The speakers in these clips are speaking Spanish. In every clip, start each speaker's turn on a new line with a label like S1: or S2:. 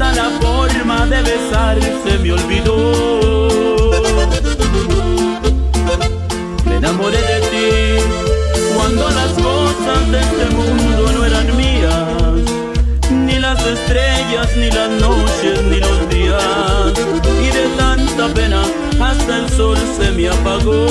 S1: hasta la forma de besar se me olvidó. Me enamoré de ti cuando las cosas de este mundo no eran mías, ni las estrellas, ni las noches, ni los días, y de tanta pena hasta el sol se me apagó.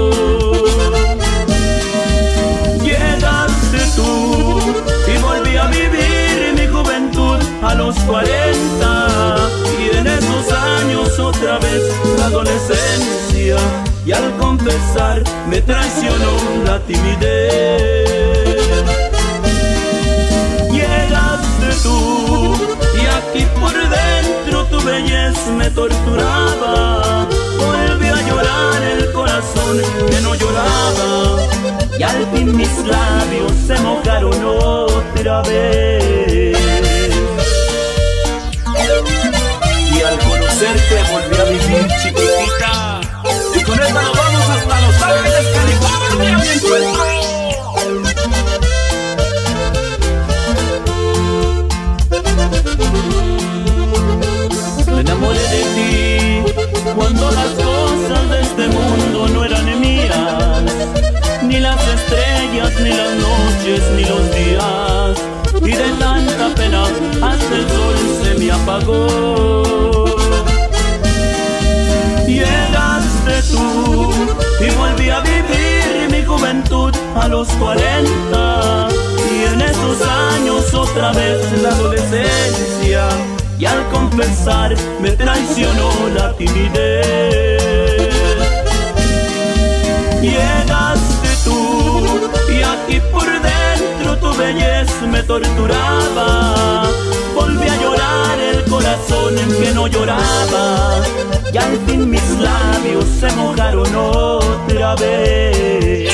S1: Llegaste tú y volví a vivir mi juventud a los 40, y en esos años otra vez la adolescencia, y al confesar me traicionó la timidez. Llegaste tú y aquí por dentro tu belleza me torturaba. Volví a llorar el corazón que no lloraba, y al fin mis labios se mojaron otra vez. Y al conocerte volví a vivir, chiquitita, y con esta nos vamos hasta Los Ángeles, California, mi encuentro. Me enamoré de ti cuando las cosas de este mundo no eran mías, ni las estrellas, ni las noches, ni los días, y de tanta pena hasta el sol se me apagó. Llegaste tú y volví a vivir mi juventud a los 40, y en esos años otra vez la adolescencia, y al confesar me traicionó la timidez. Llegaste tú y aquí por dentro tu belleza me torturaba. Volví a llorar el corazón en que no lloraba, y al fin mis labios se mojaron otra vez.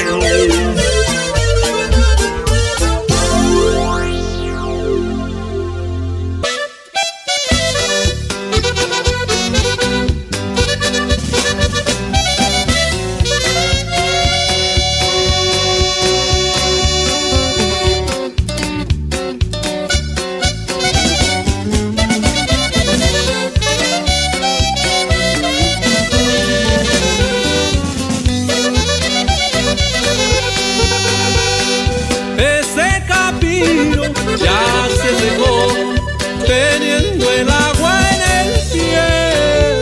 S2: Ya se secó, teniendo el agua en el pie.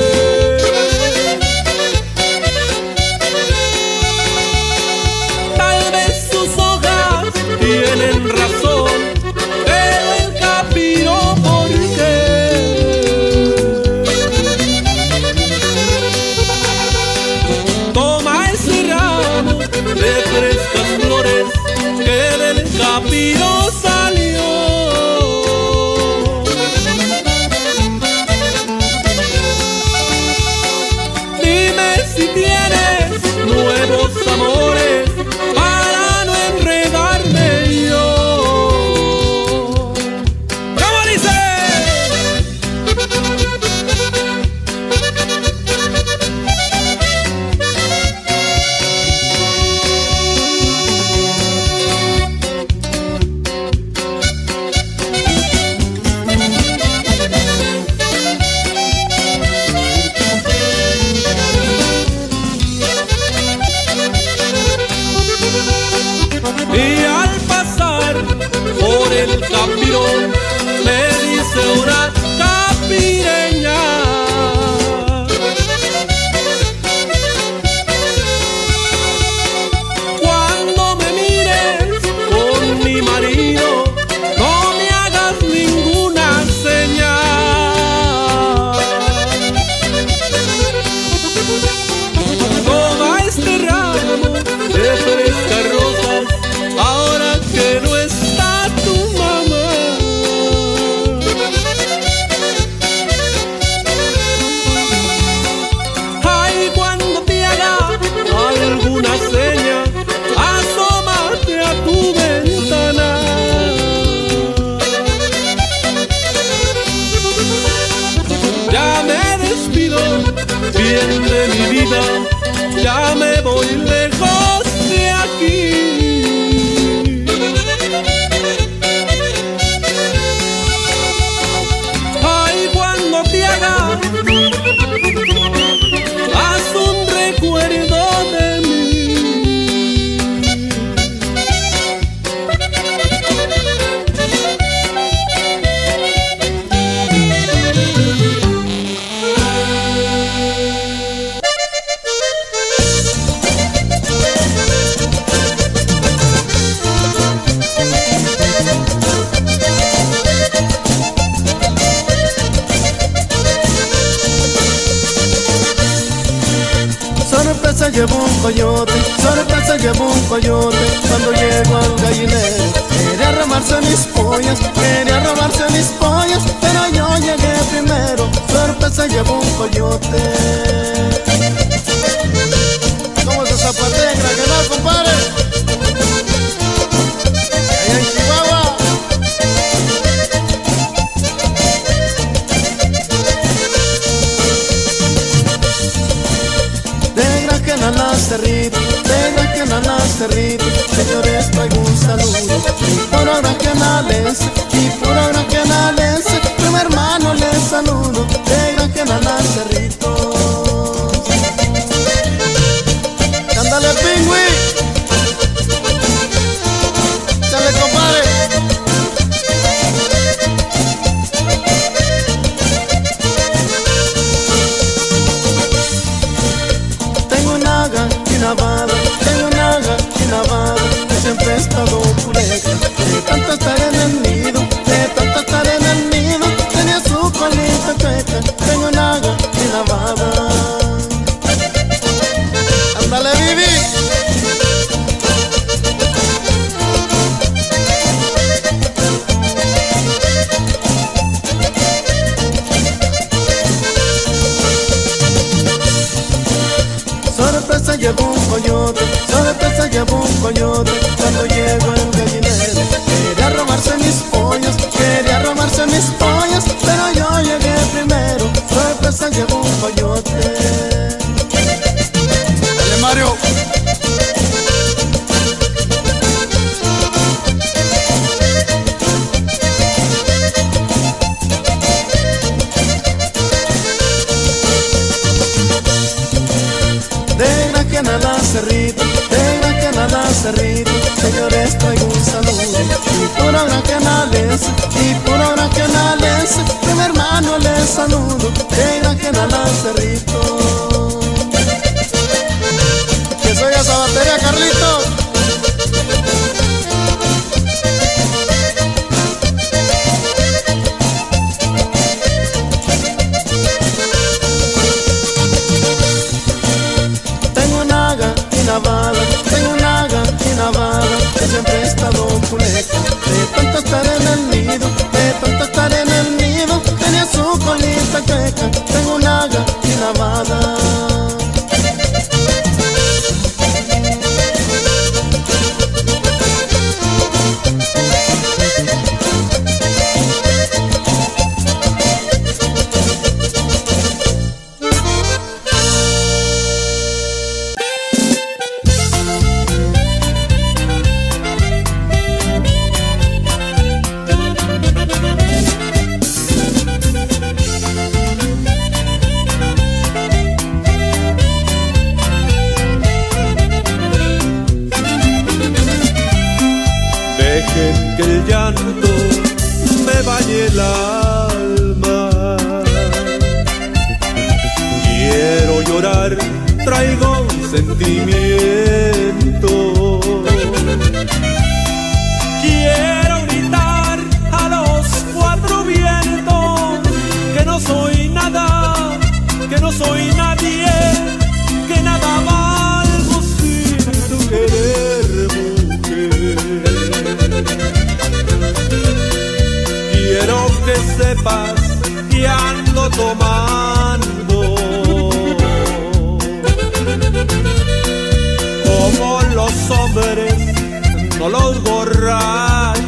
S2: Tal vez sus hojas tienen razón, pero el capiro, ¿por qué? Toma ese ramo de frescas flores que del capiro salió. Dime si tienes nuevos amores para no enredarme yo. ¿Cómo dice? Y al pasar por el capirón me dice una capireña: cuando me mires con mi marido, no me hagas ninguna señal. Toma este ramo de frescas rosas, ahora que no está tu mamá. Ay, cuando te haga alguna seña, asómate a tu ventana. Ya me despido bien de mi vida, ya me voy lejos de aquí.
S3: llevó un coyote, sorpresa llevó un coyote. Cuando llegó al gallinero, quería robarse mis pollas, quería robarse mis pollas, pero yo llegué primero, sorpresa llevó un coyote. ¿Cómo se zapatea en Granada, compadre? Allá en Chihuahua. De Granada a Cerrito, señores, traigo un saludo. Y puro regionales, y puro regionales, mi hermano les saludo. De Granada a Cerrito. ¡Cándale, pingüi! ¡Dale, compadre! Tengo una gallinavada, tengo una gallinavada, que siempre he estado pureca. De tanto estar en el nido, de tanto estar en el nido, tenía su colita chueca. Tengo una gallinavada. ¡Ándale, Vivi! Sorpresa llevó un coyote, sorpresa llevó un coyote. Cuando llegó el gallinero, quería robarse mis pollas, quería robarse mis pollas, pero yo llegué primero, sorpresa llevó un coyote. Dale, Mario. De Granada a Cerrito, de Granada a Cerrito, señores, traigo un saludo. Y puro regionales, y puro regionales, mi hermano les saludo. De Granada a Cerrito. Que soy a esa batería, Carlitos. Tengo una gallinavada, que siempre he estado puleca. De tanto estar en el nido, de tanto estar en el nido, tenía su colita chueca. Tengo una gallinavada.
S2: Dejen que el llanto me bañe el alma. Quiero llorar, traigo sentimiento. Quiero gritar a los cuatro vientos que no soy nada, que no soy nadie, que nada valgo sin tu querer, mujer. Quiero que sepas que ando tomando como los hombres, no los borrachos.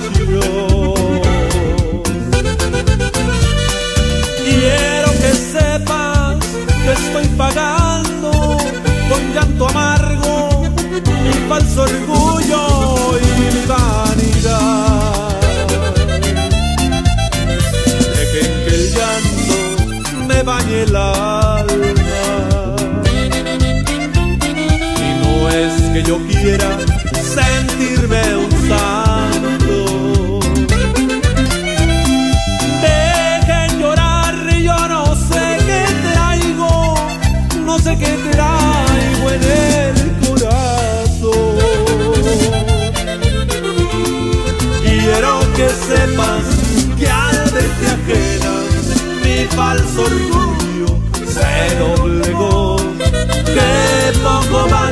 S2: Quiero que sepas que estoy pagando con llanto amargo mi falso orgullo y mi vanidad. Dejen que el llanto me bañe el alma. Y no es que yo quiera sentirme un santo. Dejen llorar, yo no sé qué traigo, no sé qué traigo en el corazón. Quiero que sepas que al verte ajena mi falso orgullo se doblegó, que poco más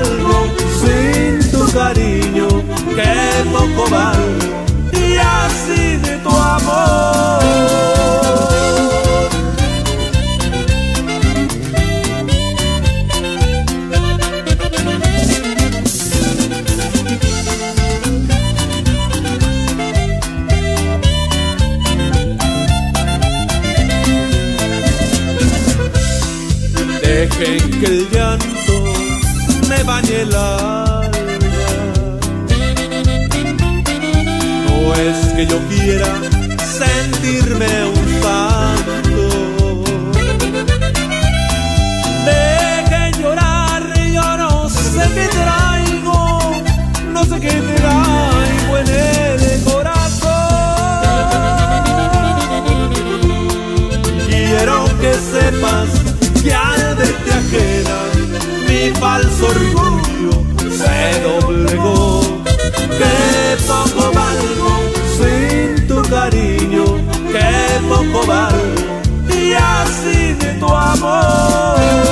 S2: Dejen que el llanto me bañe el alma. No es que yo quiera sentirme un santo. Dejen llorar, yo no sé qué traigo, no sé qué traigo en el corazón. Quiero que sepas que al verte ajena mi falso orgullo se doblegó. Que poco valgo sin tu cariño, que poco valgo y así de tu amor.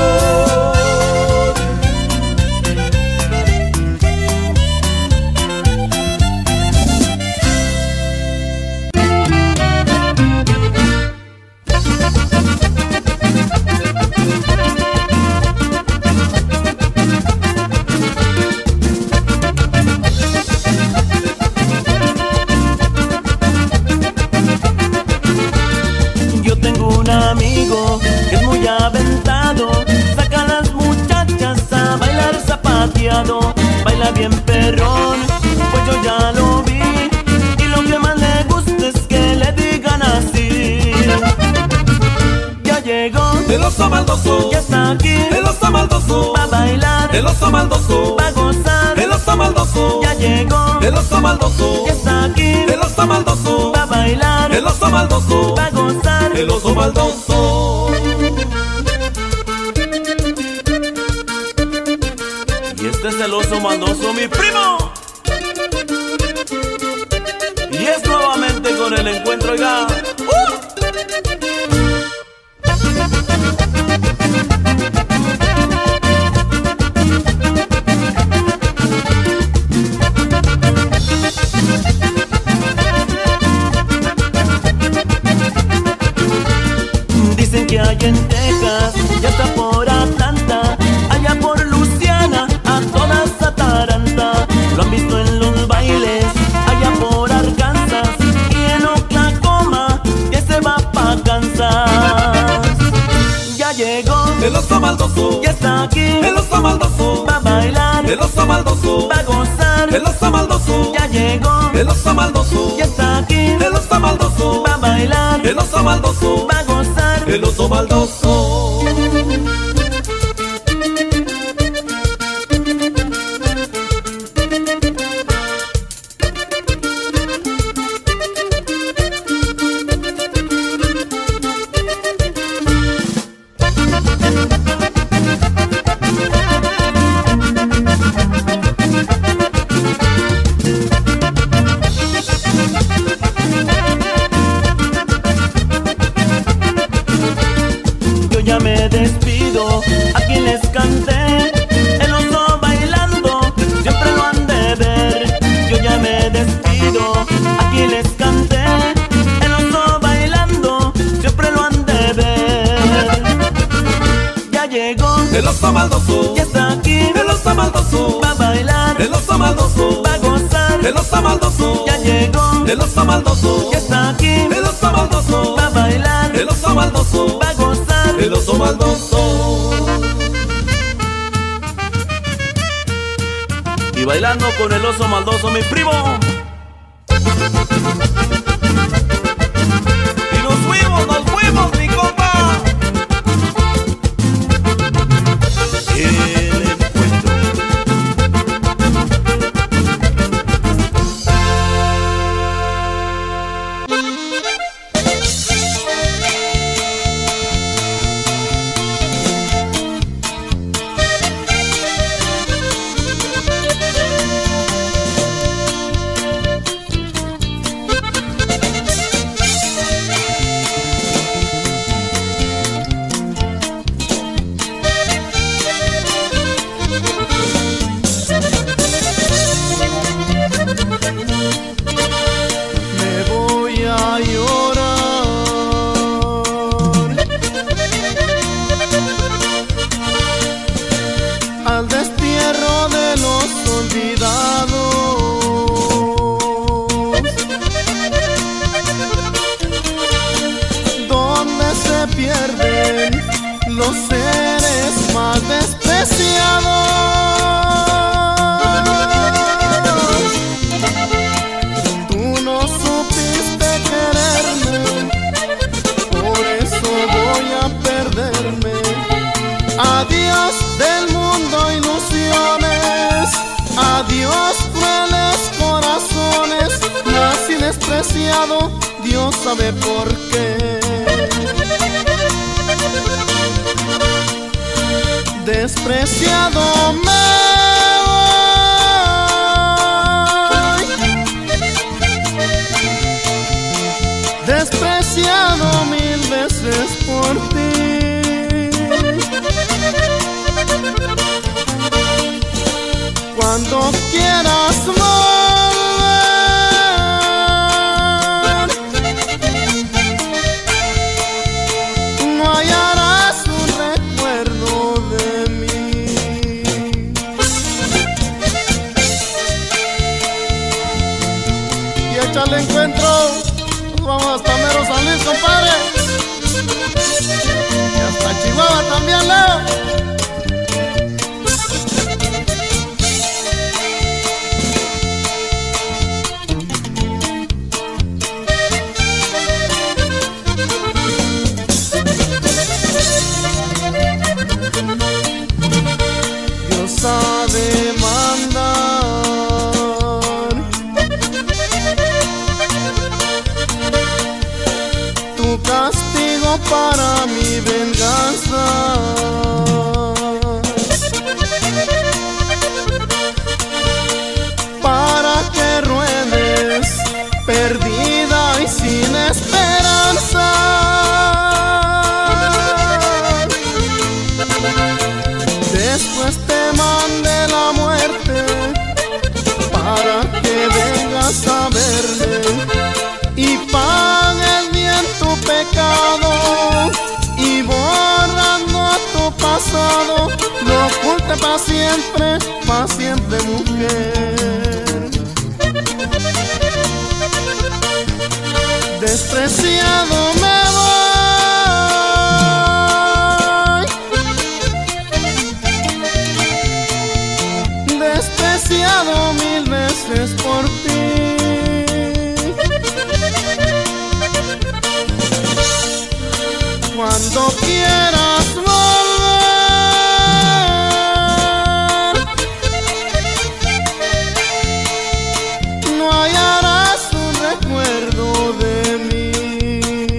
S1: Que es muy aventado, saca a las muchachas a bailar zapateado. Baila bien perrón, pues yo ya lo vi. Y lo que más le gusta es que le digan así. Ya llegó
S2: el oso maldoso,
S1: ya está aquí.
S2: El oso maldoso,
S1: va a bailar.
S2: El oso maldoso,
S1: va a gozar.
S2: El oso maldoso,
S1: ya llegó.
S2: El oso maldoso,
S1: ya está aquí.
S2: El oso maldoso,
S1: va a bailar.
S2: El oso maldoso,
S1: va a gozar.
S2: El oso maldoso.
S1: Y este es el oso maldoso, mi primo. Y es nuevamente con el encuentro, oiga. Dicen que allá en Texas, ya está por Atlanta, allá por Luciana, a todas ataranta. Lo han visto en los bailes, allá por Arkansas y en Oklahoma, que se va pa' Kansas. Ya llegó
S2: el oso maldoso,
S1: ya está aquí.
S2: El oso maldoso,
S1: va a bailar.
S2: El oso maldoso,
S1: va a gozar.
S2: El oso maldoso,
S1: ya llegó.
S2: El oso maldoso,
S1: ya está aquí.
S2: El oso maldoso,
S1: va a bailar.
S2: El oso maldoso,
S1: va a gozar.
S2: El oso maldoso.
S1: Ya me despido, aquí les canté. El oso bailando, siempre lo han de ver. Yo ya me despido, aquí les canté. El oso bailando, siempre lo han de ver. Ya llegó
S2: el oso maldoso,
S1: ya está aquí.
S2: El oso maldoso,
S1: va a bailar.
S2: El oso maldoso,
S1: va a gozar.
S2: El oso maldoso,
S1: ya llegó.
S2: El oso maldoso,
S1: ya está aquí.
S2: El oso maldoso,
S1: va a bailar.
S2: El oso maldoso,
S1: va a gozar.
S2: El oso maldoso.
S1: Y bailando con el oso maldoso, mi primo. Y nos fuimos, mi compa. El encuentro.
S3: despreciado, Dios sabe por qué. Despreciado me voy, despreciado mil veces por ti. Cuando quieras volver, no hallarás un recuerdo de mí. Y échale encuentro, nos vamos hasta mero San Luis, compadre. Y hasta Chihuahua también, Leo. Sabe mandar tu castigo para mi venganza, para que ruedes perdida y sin esperanza. Después te mande la muerte para que vengas a verme y pagues bien tu pecado, y borrando tu pasado lo oculte para siempre, mujer. Despreciado me voy, despreciado mil veces por ti. Cuando quieras volver, no hallarás un recuerdo de mí.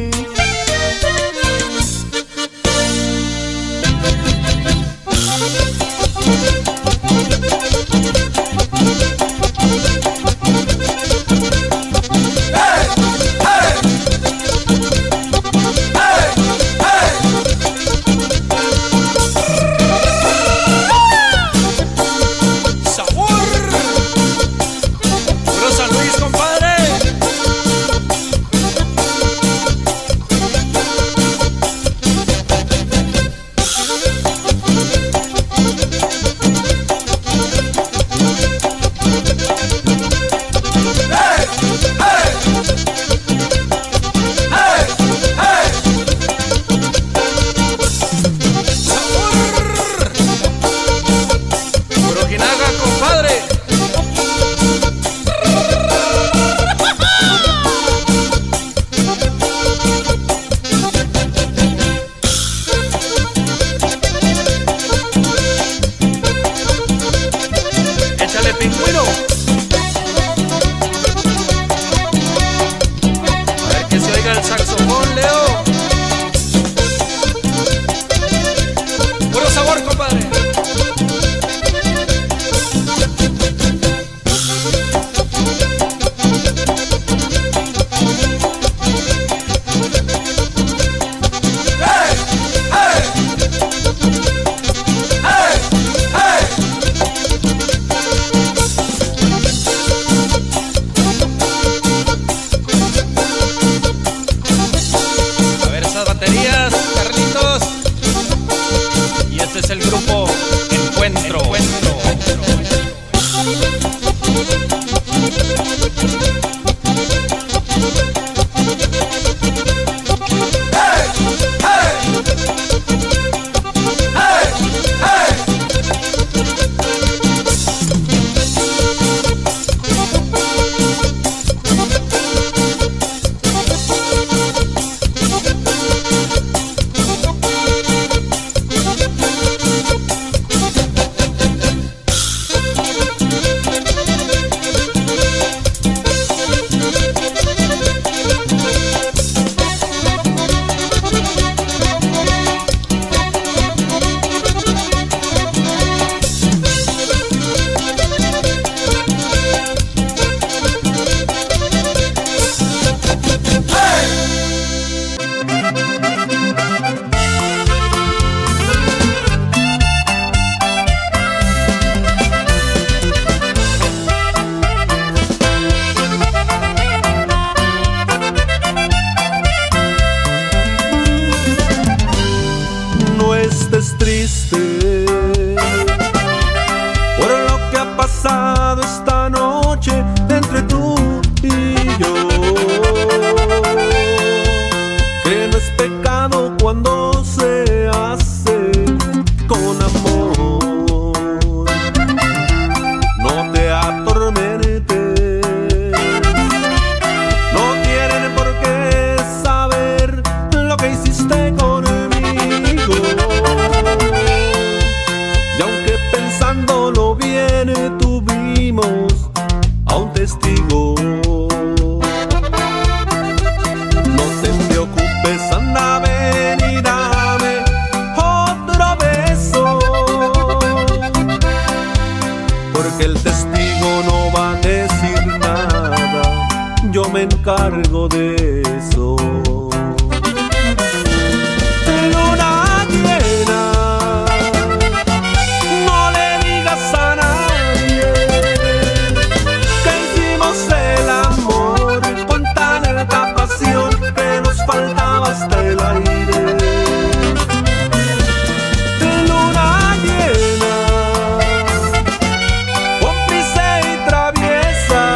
S2: cargo de eso. Luna llena, no le digas a nadie que hicimos el amor con tanta pasión que nos faltaba hasta el aire. Luna llena, cómplice y traviesa,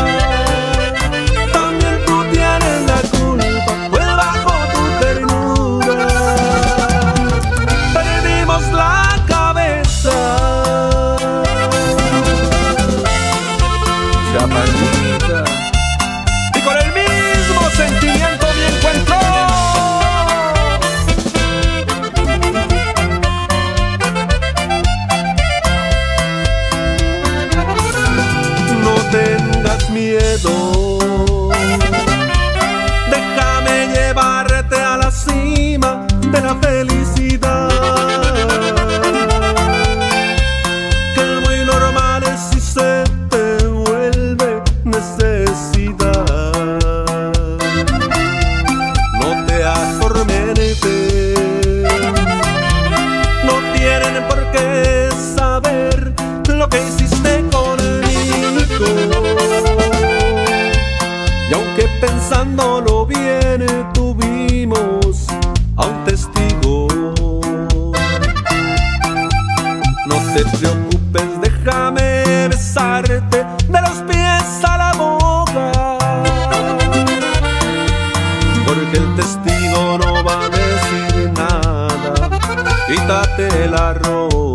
S2: también tú tienes la culpa, pues bajo tu ternura perdimos la cabeza. Chamanita, y con el mismo sentimiento me encuentro. No tengas miedo, déjame llevarte a la cima de la felicidad. Que muy normal es si se te vuelve necesidad. No te atormentes, no tienen por qué saber lo que hiciste conmigo. Y aunque pensándolo bien tuvimos a un testigo, no te preocupes, déjame besarte de los pies a la boca, porque el testigo no va a decir nada. Quítate la ropa.